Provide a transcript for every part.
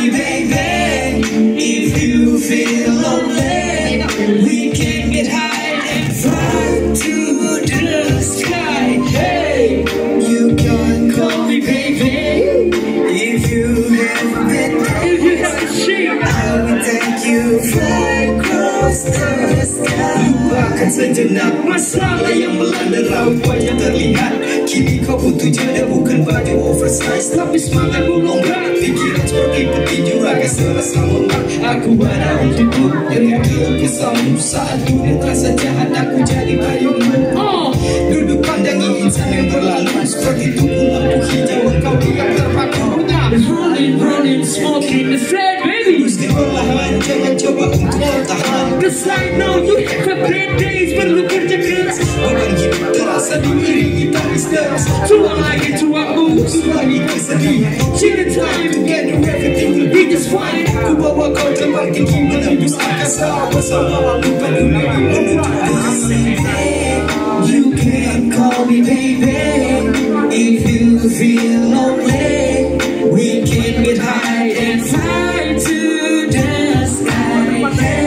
me baby. If you feel lonely, we can get high and fly to the sky. Hey, you can call me baby. If you have a bad day, I will take you fly across the sky. Lupakan sejenak masalah yang melanda raupanya terlihat. Kini kau butuh jeda, bukan baju oversize, tapi semangat melonggak. Pikiran seperti petinju, raga serasa menang. Aku ada untukmu, yang kesamu. Saat dunia terasa jahat, aku jadi payungmu. Duduk pandangi insan yang berlalu, seperti tubuh lampu hijau, engkau yang terpaku. Running, smoking the flag, baby. Mesti perlahan, jangan coba untuk bertahan. Cause I know you have a bad days, perlu kerja keras. Beban hidup terasa diiringi tangis deras. Tuang lagi, tuang moves, lagi kesedihan. Share the time together, everything will be just fine. Ku bawa kau terbang tinggi menembus angkasa. Bersama lupa dunia menuju angkasa. You can call me baby. If you feel lonely, we can get high and fly to the sky.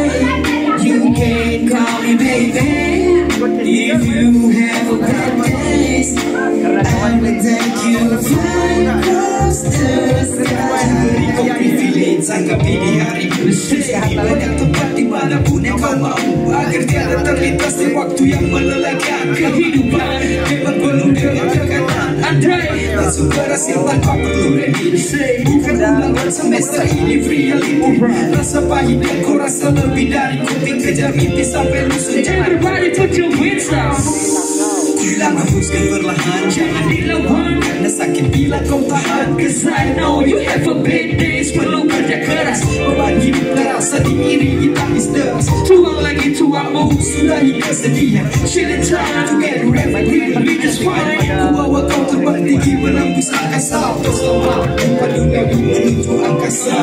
You can call me baby. If you have a bad days, I will take you fly across the sky. Beri kau privilege, anggapi di harimu. Di banyak tempat dimanapun yang kau mau, agar tiada terlintas di waktu yang melelahkan. Kehidupan memang penuh dengan tekanan. Andai langsung berhasil tanpa perlu remedi. Bukan ulangan semester ini reality. Rasa pahit yang kau rasa lebih dari kuping. Kejar mimpi sampai lusuh. Everybody put your hands up. Bilang hembuskan perlahan, jangan dilawan, karena sakit bila kau tahan. Cause I know you have a bad days, perlu kerja keras. Beban hidup terasa diiringi tangis deras. Tuang lagi, tuang mau, sudahi kesedihan. Share the time together, everything will be just fine. Ku bawa kau terbang tinggi menembus angkasa. Bersama lupa dunia menuju angkasa.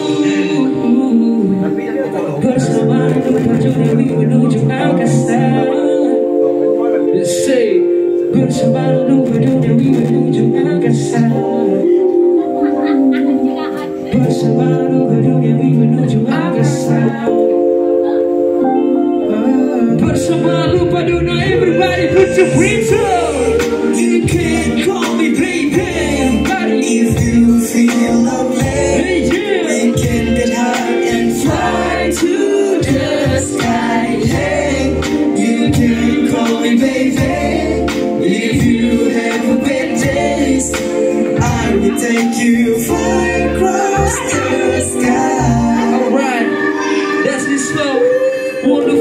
Bersama lupa dunia menuju angkasa. Say, bersama lupa dunia menuju angkasa. Bersama lupa dunia menuju angkasa. Bersama lupa dunia, everybody put your hands up. You can call me baby. If you feel lonely, we can get high and fly to the sky. Hey, you can call me baby. If you have a bad days, I will take you fly across the sky. Alright, that's the slow.